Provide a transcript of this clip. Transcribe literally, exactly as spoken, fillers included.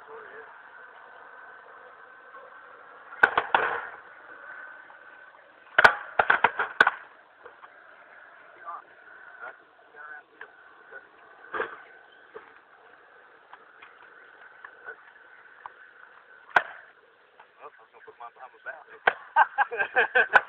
Oh, I was gonna put mine behind my back.